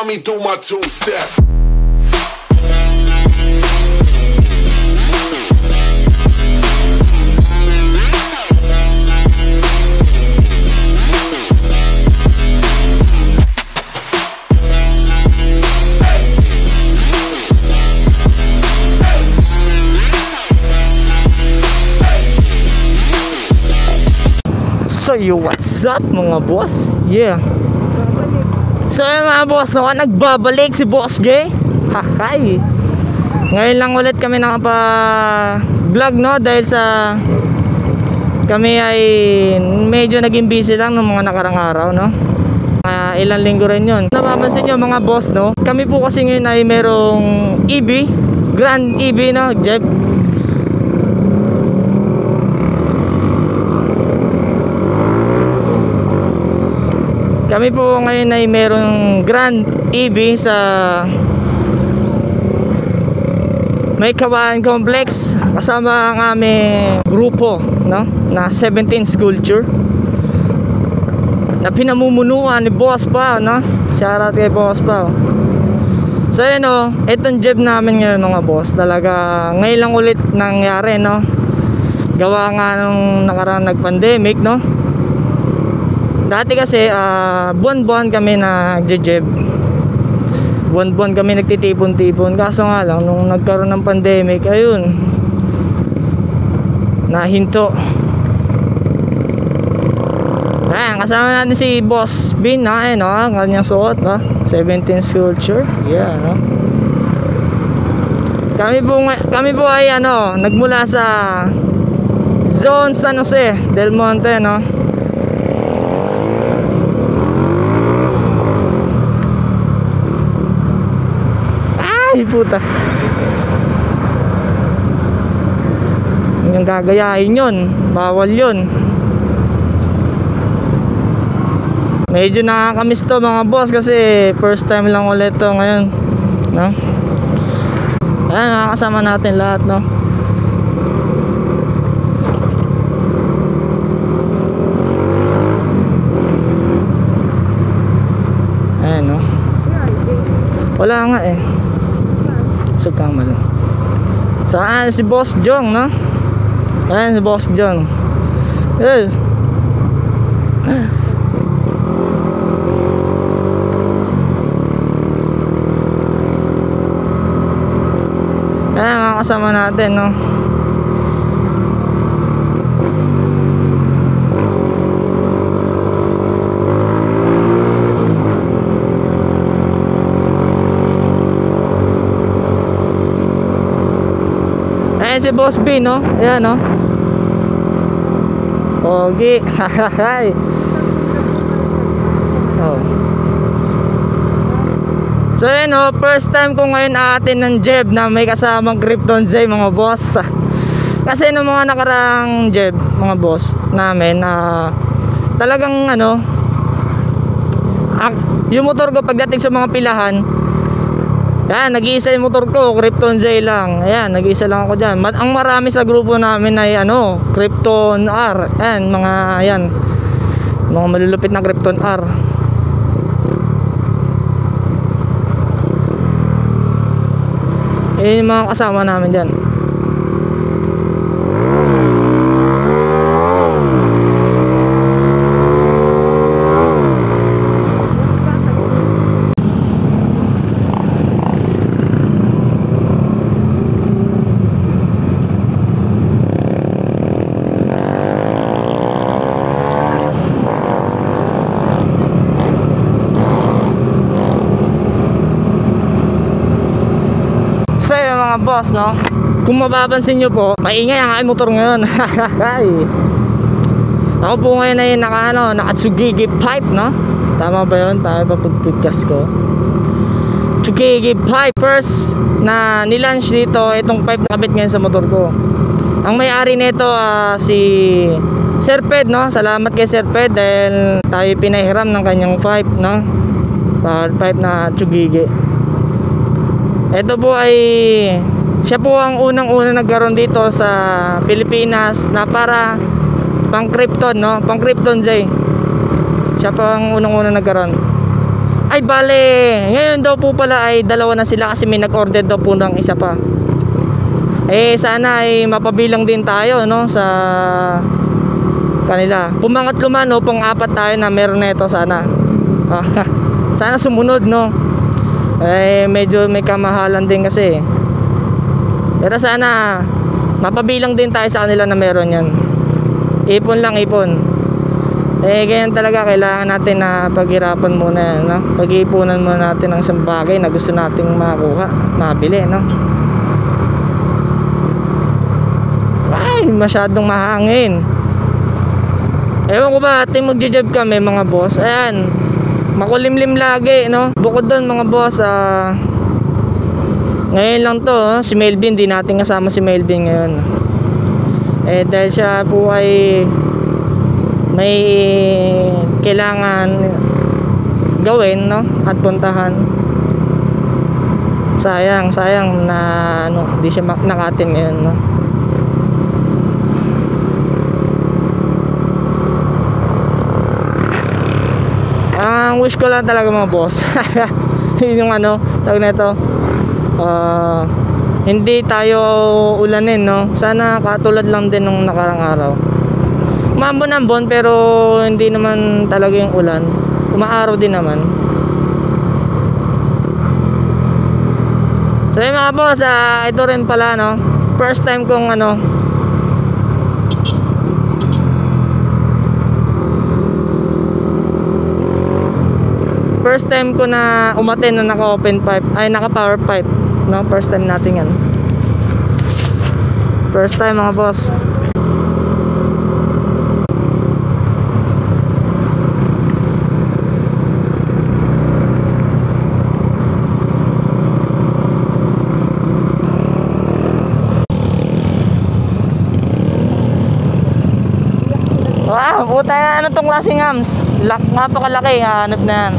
Run me through my two-step. So yo, what's up mga boss? Yeah. So mga boss, nagbabalik si Boss Gay. Hakay. Ngayon lang ulit kami nakapa-vlog, no, dahil sa kami ay medyo naging busy lang ng mga nakarang araw, no. Ilang linggo rin yun. Napapansin nyo mga boss, no, kami po kasi ngayon ay merong EV, Grand EV, no, Jeep. Kami po ngayon ay merong Grand EV sa May Kawayan Complex, kasama ang aming grupo, no, na 17 Sculpture na pinamumunuan ni Boss Pao, no. Shoutout kay Boss Pao. So yun, no, itong Jeep namin ngayon mga boss, talaga ngayon lang ulit nangyari, no. Gawa nga nung nakaraan nag-pandemic, no. Dati kasi buwan-buwan kami nag-jeb. Buwan-buwan kami nagtitipon-tipon. Kaso nga lang nung nagkaroon ng pandemic, ayun, nahinto. Ayan, kasama natin si Boss Bin, no, kanyang suot, no? 17 Sculpture. Yeah, no? Kami po ay nagmula sa Zone San Jose del Monte, no. Ay puta, yung gagayahin yun, bawal yun. Medyo nakakamiss to mga boss, kasi first time lang ulit to ngayon, no? Ayan, nakakasama natin lahat, no? Ayan, no? Wala nga eh. Sukang malo. Saan si Boss Jong, no? Ayan si Boss Jong. Yes. Ayan, makakasama natin, no? Ayan si Boss B, no? Ayan, no? Pogi. Hahahay. Oh. So yun, no, first time ko ngayon aatin ng Jeep na may kasamang Krypton Z, mga boss. Kasi nung mga nakarang Jeep, mga boss namin, talagang yung motor ko pagdating sa mga pilahan, yan, nag-iisa yung motor ko, Krypton Z lang. Ayan, nag-iisa lang ako dyan. Ang marami sa grupo namin ay Krypton R. Ayan, mga malulupit na Krypton R. Ayan yung mga kasama namin dyan. Boss, no, kung mapapansin nyo po, maingay ang aking motor ngayon. Ako po ngayon ay naka Tsugigi pipe, no? Tama ba yun? Tama ba pagpigkas ko? Tsugigi pipe. First na nilaunch dito itong pipe na kabit ngayon sa motor ko. Ang may-ari nito si Sir Ped, no? Salamat kay Sir Ped dahil tayo pinahiram ng kanyang pipe, no? Pipe na Tsugigi. Ito po ay siya po ang unang-una nagkaroon dito sa Pilipinas na para pang Krypton, no? Pang Krypton Z. Siya po ang unang-una nagkaroon. Ay bale, ngayon daw po pala ay dalawa na sila kasi may nag-order daw po ng isa pa. Eh sana ay mapabilang din tayo no sa kanila. Pumangatlo man o pang-apat tayo na meron na ito sana. Sana sumunod no. Eh medyo may kamahalan din kasi. Pero sana mapabilang din tayo sa kanila na meron yan. Ipon lang ipon. Eh ganyan talaga, kailangan natin na paghirapan muna yan, no? Pag-iipunan muna natin ng isang bagay na gusto nating makuha, mabili, no? Ay, masyadong mahangin. Ewan ko ba, ating magja-job kami mga boss. Ayan, makulimlim lagi, no? Bukod doon mga boss, ngayon lang to, si Melvin, di natin kasama si Melvin ngayon. Eh dahil siya po ay may kailangan gawin, no? At puntahan. Sayang na ano, di siya nakatin ngayon, no? Ang wish ko lang talaga mga boss yung ano, tawag na ito, hindi tayo ulanin, no? Sana katulad lang din nung nakarang araw. Umambon-ambon pero hindi naman talaga yung ulan. Umaaraw din naman. So yun mga boss, ito rin pala, no? First time kong ano, first time ko na umaten na naka open pipe, ay naka power pipe, no? First time natin yan. First time mga boss. Wow, puta, ano tong klaseng hams? Napakalaki, hanap na yan.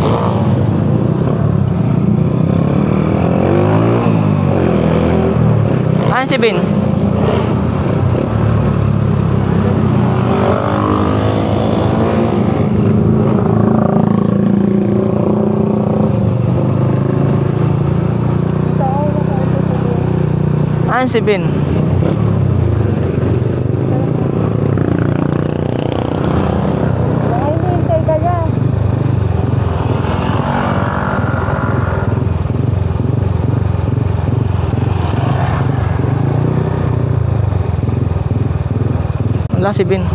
Ayan si Bin. Ayan si Bin. Wala si Bin.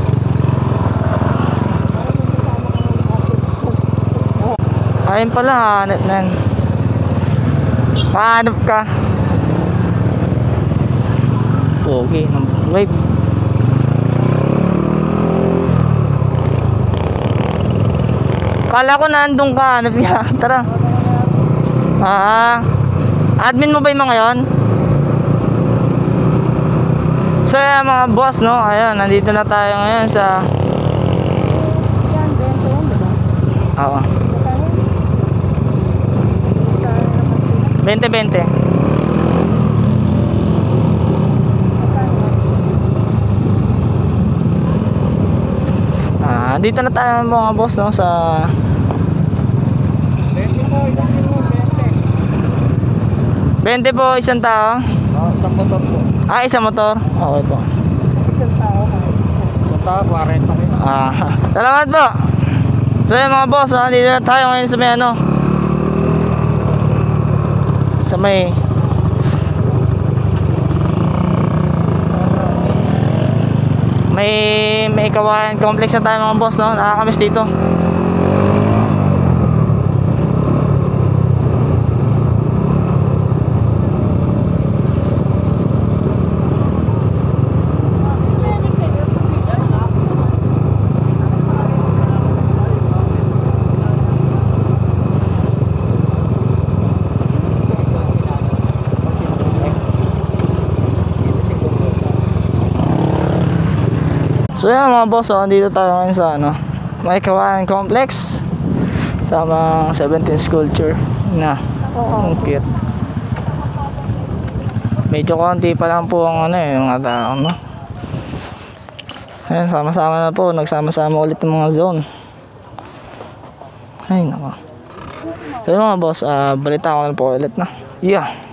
Ayun pala, hanap na yan. Pahanap ka. Okay, wait. Kala ko nandun ka, hanap ka. Tara. Admin mo ba yung mga yun? So mga boss, no, ayan, nandito na tayo ngayon sa oo, 20-20. Dito na tayo mga boss, no, sa 20 po isang tao. Isang motor po. Isang motor? Okay po. Isang tao, 40 kayo. Salamat po. So yun mga boss, dito na tayo ngayon sa may ano, sa may kawayan complex na tayo mga boss, no? Nakakamiss dito. So yan mga boss, dito tayo ngayon sa ano, may kawayan complex sa mga 17 sculpture na ang cute. Medyo konti pa lang po ang ano mga tao, no? Ayan, sama-sama na po, nagsama-sama ulit ng mga zone. Ay nako. So mga boss, balita ko na po ulit na. Yeah.